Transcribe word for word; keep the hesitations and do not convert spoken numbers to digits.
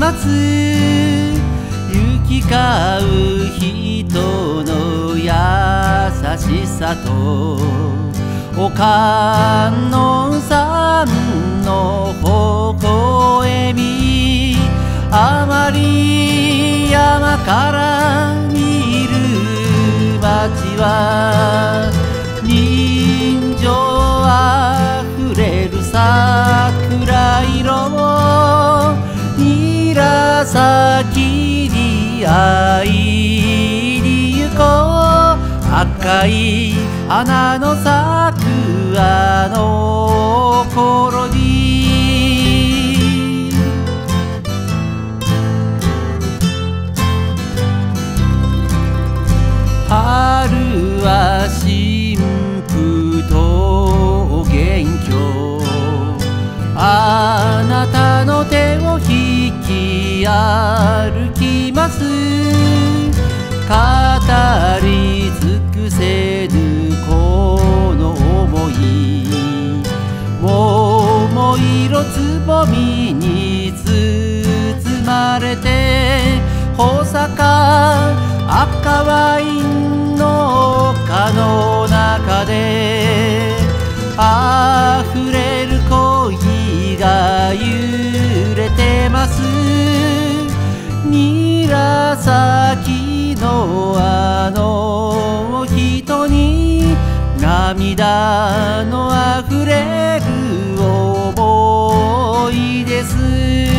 つ行き交う人の優しさとお観音さんの微笑み、あまり山から見る街は人情あふれる桜色を紫に会いに行こう。赤い花の咲くあの頃に、春は新婦と元凶、あなたの手を引き歩きます。語り尽くせぬこの想い、桃色つぼみに包まれて、穂坂赤ワインの丘の中で溢れる恋が揺れてます。紫のあの人に涙のあふれる想いです。